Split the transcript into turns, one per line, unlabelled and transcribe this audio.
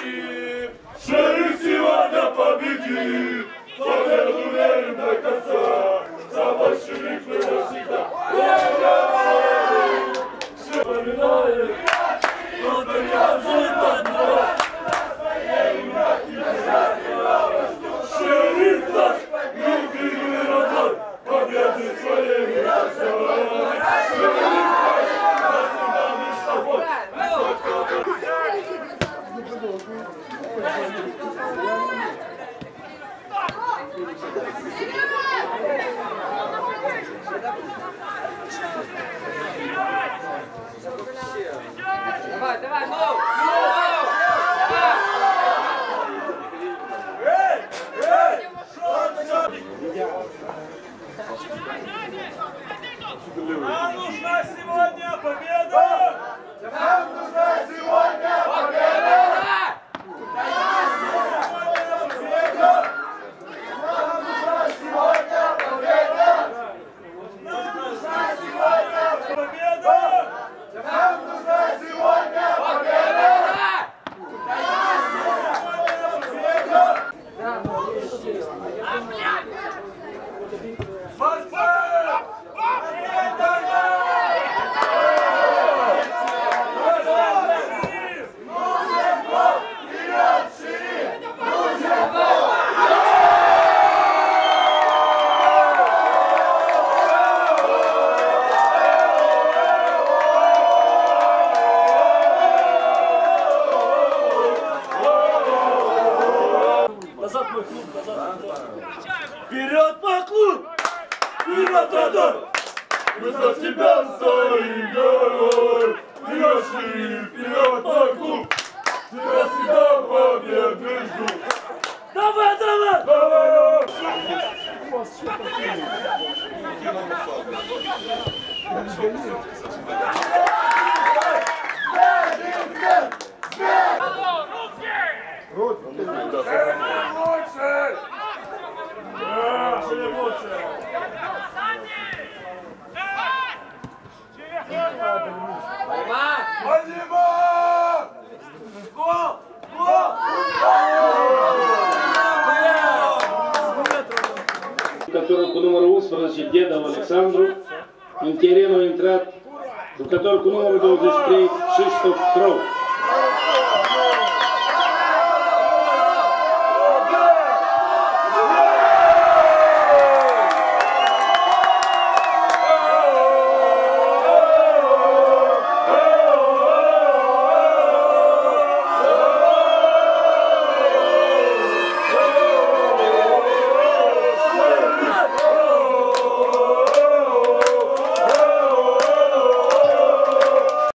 победит! Шериф сегодня победит! Победу верим до конца! За большевик мы навсегда! Все вспоминаем! Но только жить одного! Шериф наш, любимый родной! Победы своей навсегда!
Давай, давай, ну!
Нам нужна сегодня победа! Нам нужна сегодня победа! Вперед, мой клуб! Вперед, Адор! Мы за тебя стоим, герой! Вперед, шериф! Вперед, мой клуб! Тебя всегда победы ждут! Давай, давай! Давай!
Giocatore con numero 1 spărășit Dedov Alexandru, în terenul a intrat jucător cu numărul 23, Krzysztof Strău.